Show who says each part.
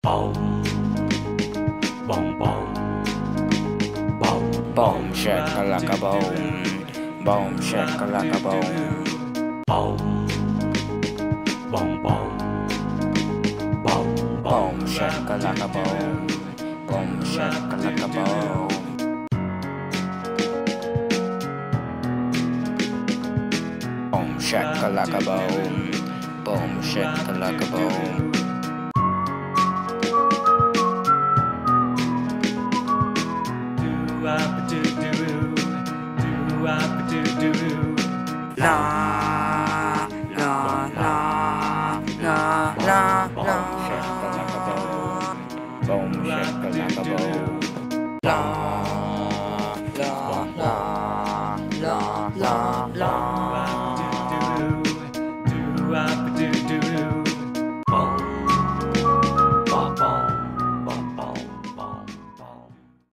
Speaker 1: Boom, boom, boom, boom,
Speaker 2: Boom shakalaka boom, boom shakalaka boom,
Speaker 1: boom, boom, boom, boom,
Speaker 2: boom shakalaka boom, boom shakalaka boom, boom shakalaka boom, boom shakalaka boom. La la la la la la. Boom shakalaka boom, boom shakalaka boom.